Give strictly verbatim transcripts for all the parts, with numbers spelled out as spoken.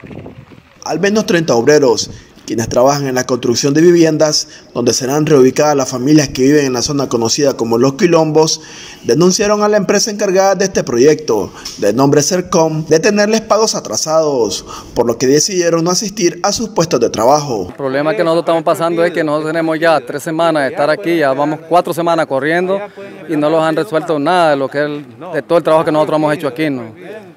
Al menos treinta obreros, quienes trabajan en la construcción de viviendas, donde serán reubicadas las familias que viven en la zona conocida como Los Quilombos, denunciaron a la empresa encargada de este proyecto, de nombre Sercom, de tenerles pagos atrasados, por lo que decidieron no asistir a sus puestos de trabajo. El problema que nosotros estamos pasando es que nosotros tenemos ya tres semanas de estar aquí, ya vamos cuatro semanas corriendo y no los han resuelto nada de, lo que es, de todo el trabajo que nosotros hemos hecho aquí, ¿no?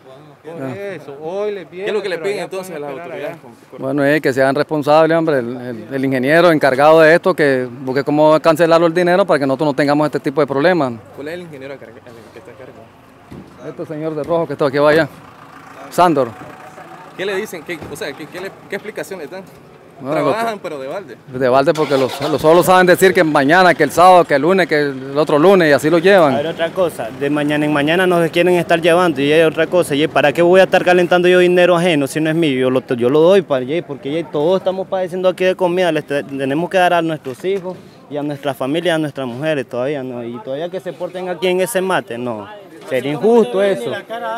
¿Qué es lo que le piden entonces a las autoridades? Bueno, es que sean responsables, hombre, el, el, el ingeniero encargado de esto, que busque cómo cancelarlo el dinero para que nosotros no tengamos este tipo de problemas. ¿Cuál es el ingeniero que está encargado? Este señor de rojo que está aquí vaya, Sandor. ¿Qué le dicen? ¿Qué, o sea, ¿qué, qué, le, qué explicación le dan? Bueno, Trabajan, pero de balde. De balde porque los, los solo saben decir que mañana, que el sábado, que el lunes, que el otro lunes y así lo llevan. Hay otra cosa, de mañana en mañana nos quieren estar llevando y hay otra cosa, y ¿para qué voy a estar calentando yo dinero ajeno si no es mío? Yo lo, yo lo doy para allá porque ya todos estamos padeciendo aquí de comida, les tenemos que dar a nuestros hijos y a nuestra familia, a nuestras mujeres todavía, ¿no? Y todavía que se porten aquí en ese mate, no, sería injusto eso.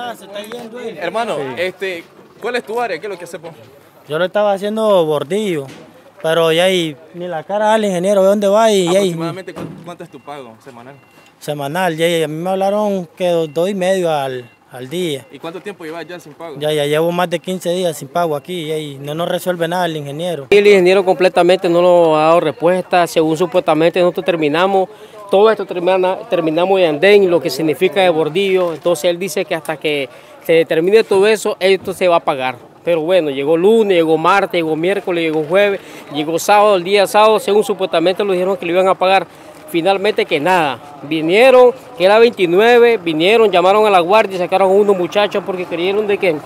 Hermano, sí. este, ¿cuál es tu área? ¿Qué es lo que hace? Yo lo estaba haciendo bordillo, pero ya ahí ni la cara al ingeniero, ¿de dónde va? Y ¿Aproximadamente ahí, cuánto es tu pago semanal? Semanal, ya, a mí me hablaron que dos, dos y medio al, al día. ¿Y cuánto tiempo llevas ya sin pago? Ya, ya llevo más de quince días sin pago aquí y no nos resuelve nada el ingeniero. El ingeniero completamente no nos ha dado respuesta, según supuestamente nosotros terminamos, todo esto termina, terminamos en andén, lo que significa de bordillo, entonces él dice que hasta que se termine todo eso, esto se va a pagar. Pero bueno, llegó lunes, llegó martes, llegó miércoles, llegó jueves, llegó sábado, el día sábado, según supuestamente lo dijeron que le iban a pagar. Finalmente que nada, vinieron, que era veintinueve, vinieron, llamaron a la guardia y sacaron a unos muchachos porque creyeron de que,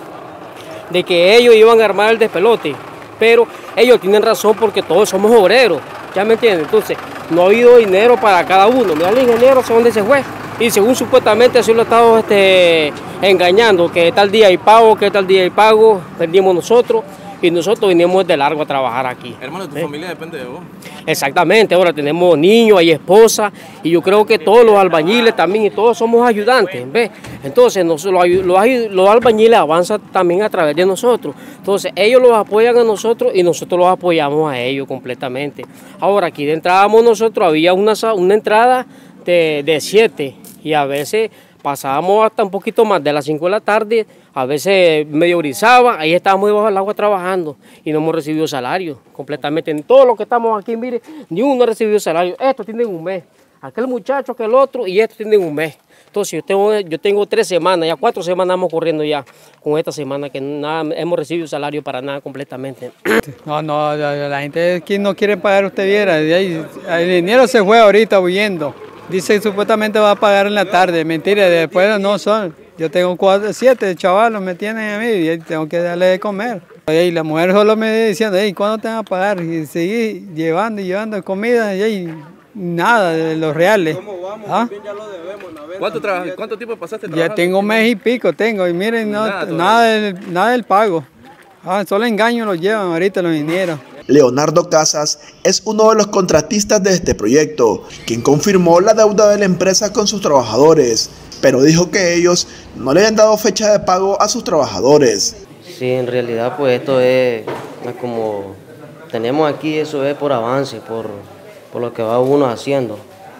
de que ellos iban a armar el despelote. Pero ellos tienen razón porque todos somos obreros, ¿ya me entienden? Entonces, no ha habido dinero para cada uno. Mira el ingeniero hacia dónde se fue. Y según supuestamente así lo ha estado este, engañando, que tal día hay pago, que tal día hay pago, perdimos nosotros y nosotros vinimos de largo a trabajar aquí. Hermano, tu ¿Eh? familia depende de vos. Exactamente, ahora tenemos niños, hay esposa y yo creo que todos los albañiles también y todos somos ayudantes, ¿ves? Entonces nosotros, los, los, los albañiles avanzan también a través de nosotros, entonces ellos los apoyan a nosotros y nosotros los apoyamos a ellos completamente. Ahora aquí de entrábamos nosotros, había una, una entrada de, de siete y a veces pasábamos hasta un poquito más de las cinco de la tarde, a veces medio brizaba, ahí estábamos debajo del agua trabajando y no hemos recibido salario completamente. En todo lo que estamos aquí, mire, ni uno ha recibido salario. Estos tienen un mes, aquel muchacho, aquel otro y estos tienen un mes. Entonces yo tengo, yo tengo tres semanas, ya cuatro semanas vamos corriendo ya con esta semana que nada hemos recibido salario para nada completamente. No, no, la, la gente aquí no quiere pagar, usted viera, el dinero se fue ahorita huyendo. Dice que supuestamente va a pagar en la tarde, mentira, después no son. Yo tengo cuatro, siete chavalos, me tienen a mí y tengo que darle de comer. Y la mujer solo me diciendo, hey, ¿cuándo te van a pagar? Y seguí llevando y llevando comida y nada de los reales. ¿Cómo vamos? ¿Ah? Ya lo debemos, la venta. ¿Cuánto, trabajo, ¿Cuánto tiempo pasaste trabajando? Ya tengo un mes y pico, tengo, y miren, no, nada, nada, del, nada del pago. Ah, solo engaño los llevan ahorita los dineros. Leonardo Casas es uno de los contratistas de este proyecto, quien confirmó la deuda de la empresa con sus trabajadores, pero dijo que ellos no le han dado fecha de pago a sus trabajadores. Sí, en realidad pues esto es, es como tenemos aquí, eso es por avance, por, por lo que va uno haciendo.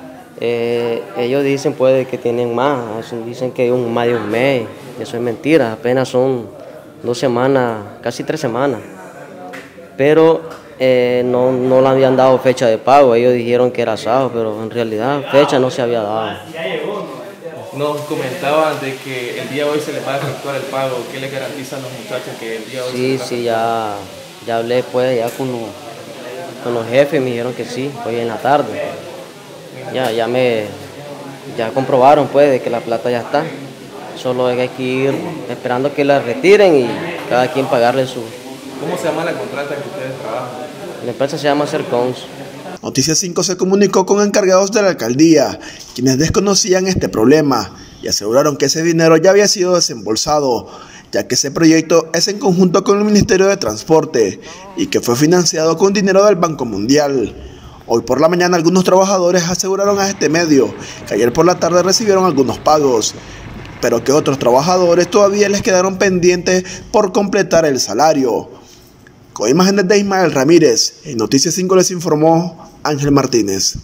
Eh, ellos dicen pues que tienen más, dicen que hay un, más de un mes, eso es mentira, apenas son dos semanas, casi tres semanas. Pero eh, no, no le habían dado fecha de pago, ellos dijeron que era sábado, pero en realidad fecha no se había dado. Nos comentaban de que el día de hoy se les va a efectuar el pago. ¿Qué les garantizan los muchachos que el día de hoy sí, se les va a Sí, ya, ya hablé pues ya con, con los jefes, me dijeron que sí, hoy en la tarde. Ya, ya me ya comprobaron pues de que la plata ya está. Solo hay que ir esperando que la retiren y cada quien pagarle su... ¿Cómo se llama la contrata que ustedes trabajan? La empresa se llama Sercom. Noticias cinco se comunicó con encargados de la alcaldía, quienes desconocían este problema y aseguraron que ese dinero ya había sido desembolsado, ya que ese proyecto es en conjunto con el Ministerio de Transporte y que fue financiado con dinero del Banco Mundial. Hoy por la mañana algunos trabajadores aseguraron a este medio que ayer por la tarde recibieron algunos pagos. pero que otros trabajadores todavía les quedaron pendientes por completar el salario. Con imágenes de Ismael Ramírez, en Noticias cinco les informó Ángel Martínez.